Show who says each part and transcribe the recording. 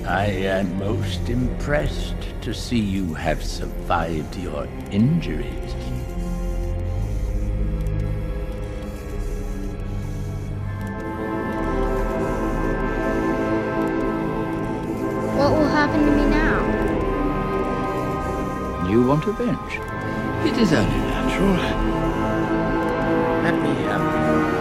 Speaker 1: I am most impressed to see you have survived your injuries.
Speaker 2: What will happen to me now?
Speaker 1: You want revenge? It is only natural. Let me help you.